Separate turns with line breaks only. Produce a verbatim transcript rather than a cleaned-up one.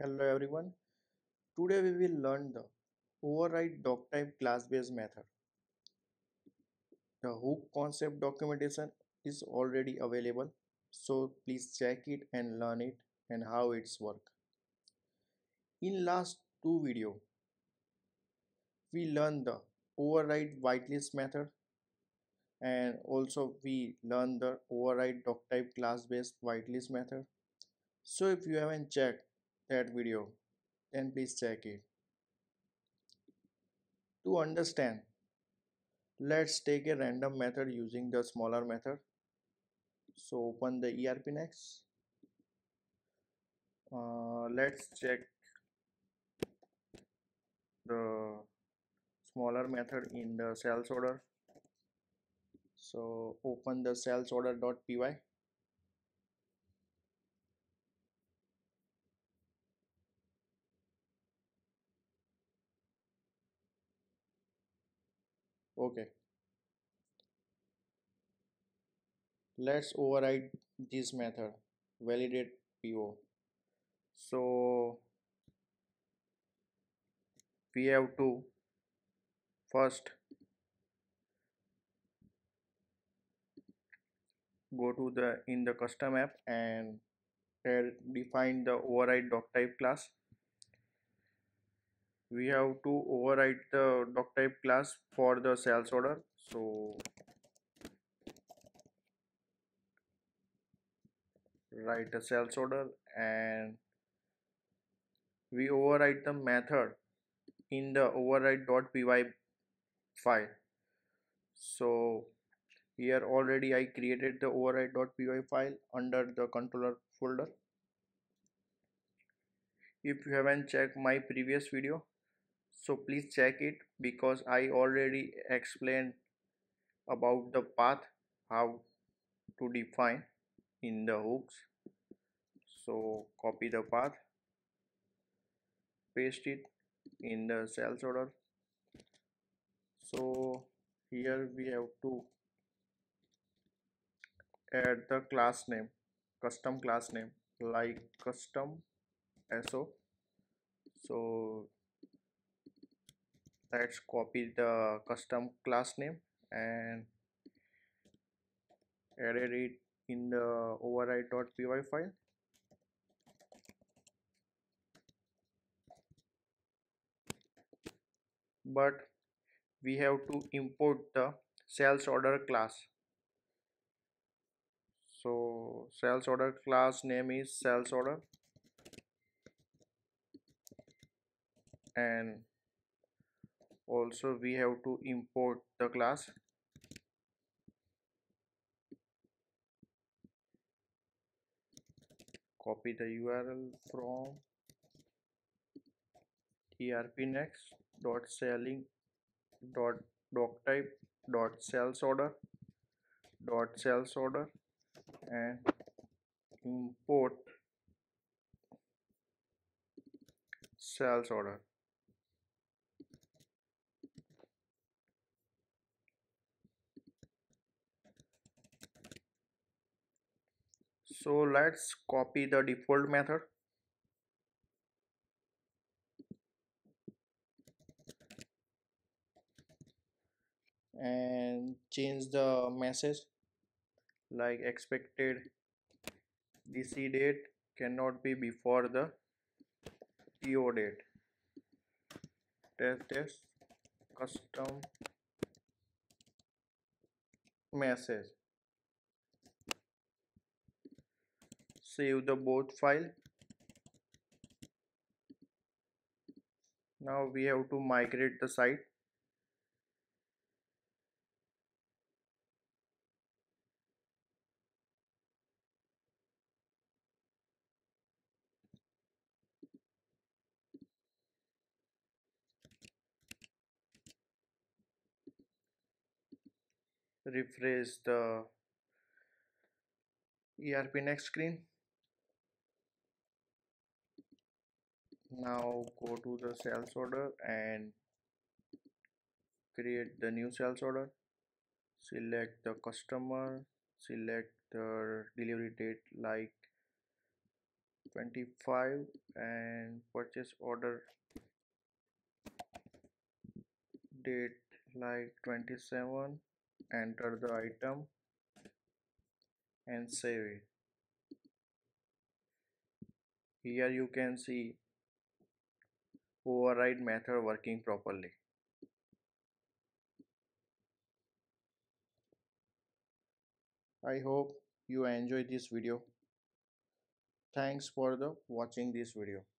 Hello everyone. Today we will learn the override doctype class-based method. The hook concept documentation is already available, so please check it and learn it and how it's work. In last two video, we learned the override whitelist method and also we learned the override doctype class-based whitelist method. So if you haven't checked that video, then please check it. To understand, let's take a random method using the smaller method. So open the ERPNext. Uh, let's check the smaller method in the sales order. So open the sales order.py. Okay, let's override this method. Validate P O. So we have to first go to the in the custom app and here define the override doctype class. We have to override the doctype class for the sales order. So write a sales order and we override the method in the override.py file. So here already I created the override.py file under the controller folder. If you haven't checked my previous video, so please check it because I already explained about the path how to define in the hooks. So copy the path, paste it in the sales order. So here we have to add the class name, custom class name like custom so. So let's copy the custom class name and added it in the override.py file. But we have to import the sales order class. So sales order class name is sales order and also we have to import the class. Copy the U R L from ERPNext dot selling dot doctype dot sales order dot sales order and import sales order. So let's copy the default method and change the message like expected D C date cannot be before the P O date. Test test custom message. Save the both file. Now we have to migrate the site. Refresh the ERPNext screen. Now go to the sales order and create the new sales order. Select the customer, select the delivery date like twenty-five and purchase order date like twenty-seven. Enter the item and save it. Here you can see override method working properly. I hope you enjoy this video. Thanks for the watching this video.